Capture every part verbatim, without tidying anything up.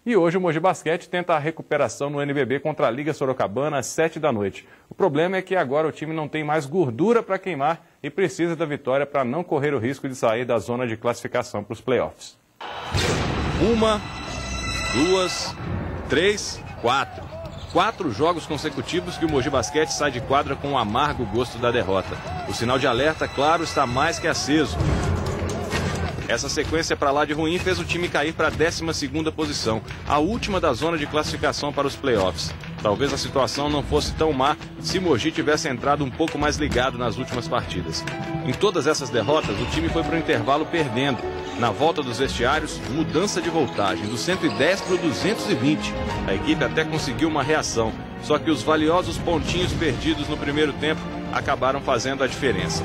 E hoje o Mogi Basquete tenta a recuperação no N B B contra a Liga Sorocabana às sete da noite. O problema é que agora o time não tem mais gordura para queimar e precisa da vitória para não correr o risco de sair da zona de classificação para os playoffs. Uma, duas, três, quatro. Quatro jogos consecutivos que o Mogi Basquete sai de quadra com um amargo gosto da derrota. O sinal de alerta, claro, está mais que aceso. Essa sequência para lá de ruim fez o time cair para a décima segunda posição, a última da zona de classificação para os playoffs. Talvez a situação não fosse tão má se Mogi tivesse entrado um pouco mais ligado nas últimas partidas. Em todas essas derrotas, o time foi para o intervalo perdendo. Na volta dos vestiários, mudança de voltagem, do cento e dez para o duzentos e vinte. A equipe até conseguiu uma reação, só que os valiosos pontinhos perdidos no primeiro tempo acabaram fazendo a diferença.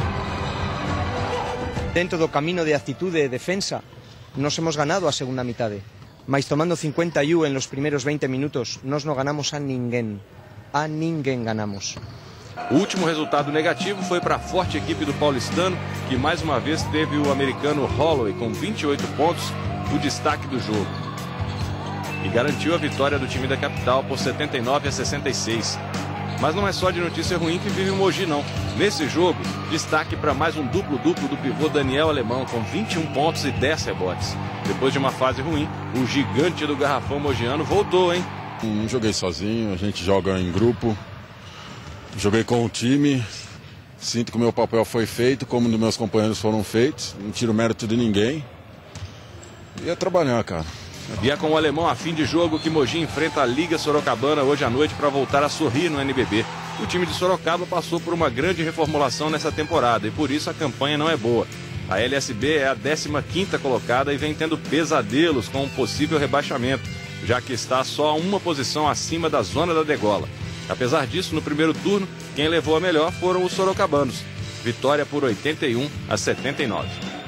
Dentro do camino de atitude de defensa, nos hemos ganado a segunda mitad. Mas tomando cincuenta y uno en los primeros veinte minutos, nos no ganamos a ninguém. A ninguém ganamos. O último resultado negativo foi para a forte equipe do paulistano, que mais uma vez teve o americano Holloway com vinte e oito pontos, o destaque do jogo. E garantiu a vitória do time da capital por setenta e nove a sessenta e seis. Mas não é só de notícia ruim que vive o Mogi, não. Nesse jogo, destaque para mais um duplo-duplo do pivô Daniel Alemão, com vinte e um pontos e dez rebotes. Depois de uma fase ruim, o gigante do garrafão mogiano voltou, hein? Não joguei sozinho, a gente joga em grupo. Joguei com o time. Sinto que o meu papel foi feito, como os meus companheiros foram feitos. Não tiro mérito de ninguém. E é trabalhar, cara. E é com o Alemão a fim de jogo que Mogi enfrenta a Liga Sorocabana hoje à noite para voltar a sorrir no N B B. O time de Sorocaba passou por uma grande reformulação nessa temporada e por isso a campanha não é boa. A L S B é a décima quinta colocada e vem tendo pesadelos com um possível rebaixamento, já que está só a uma posição acima da zona da degola. Apesar disso, no primeiro turno, quem levou a melhor foram os sorocabanos. Vitória por oitenta e um a setenta e nove.